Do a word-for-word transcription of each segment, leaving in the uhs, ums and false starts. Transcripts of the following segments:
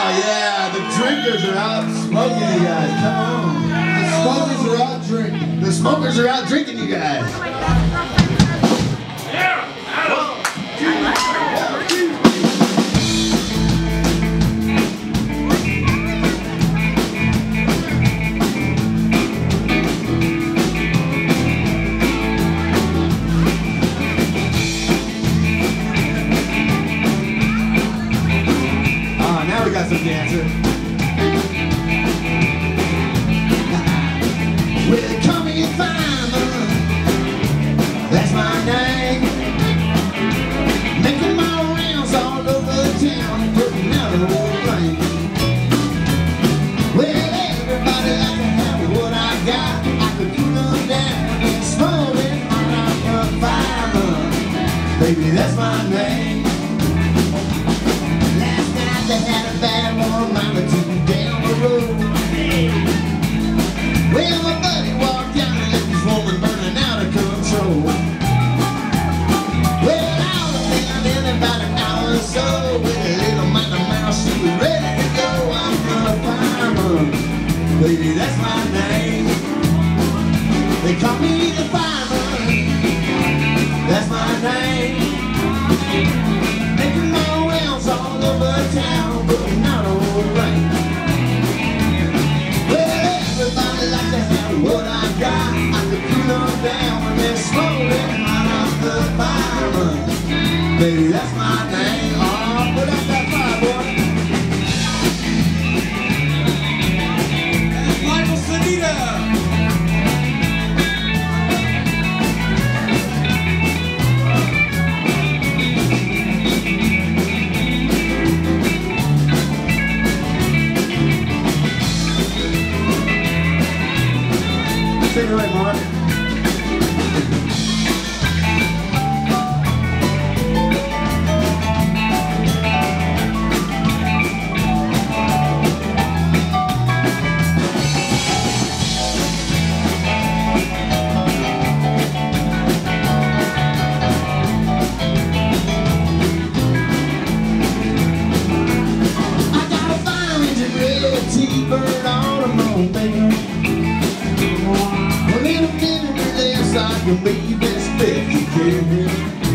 yeah, the drinkers are out smoking, you guys. Come on. The smokers are out drinking. The smokers are out drinking, you guys. Yeah, Adam. Ah, now we got some dancers. Well, come here, Fireman, that's my name. Making my rounds all over town, putting out a whole flame. Well, everybody like to have what I got. I could cool them down and smoke it on a Fireman. Baby, that's my name. Last night they had a bad one, mama took me down the road. Well, my buddy walked down and left this woman burning out of control. Well, I was been in about an hour or so with a little minor mouse, she was ready to go. I'm a fireman, baby, that's my name. They call me the fireman, that's my name. Making my rounds all over town, putting out old rain. What I got, I could cool them down when they're smoking hot off the fireman. Baby, that's my name. Oh, put out that fire, boy. That's Michael Sanita. Take it away, Mark. I got a fire engine, red T-bird on a mobile. Well, in a minute or less, I can be this fifty kid.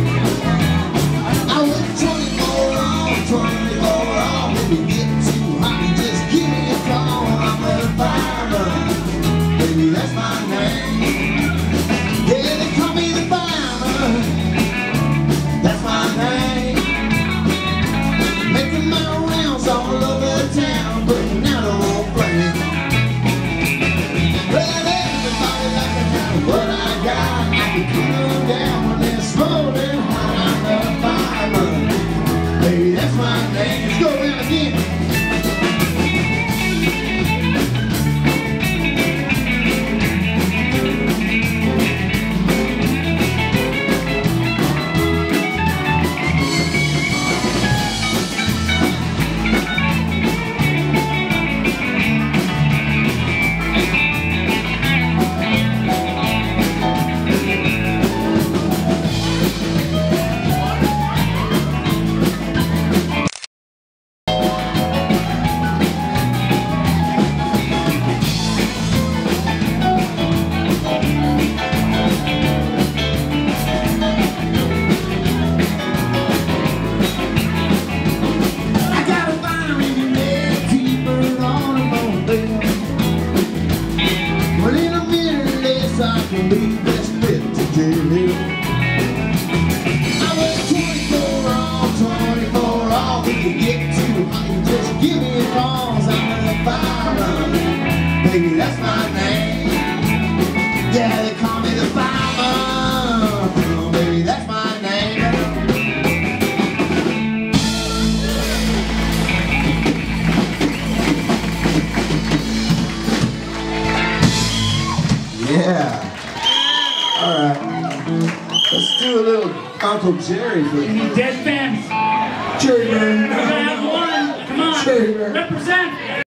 I went twenty-four on, twenty-four on. If you get too hot, you just give me a call. I'm a fireman, baby, that's my name. Yeah, they call me the fireman, that's my name. Making my rounds all over town, putting out old flames. What I got, I can cool down when they're smoking hot. I'm a fireman, baby, that's my name. Let's go around again. Well, in a minute less, I can be best fit to jail. I was twenty-four on, twenty-four off. If you get too hot, you just give me a call. I'm a fireman, baby, that's my name. Yeah, they call me the fireman, baby, that's my name. Yeah. All right. Let's do a little Uncle Jerry for you. Dead fans. Jerry, man. We're gonna have one. Come on. Jerry, man. Represent.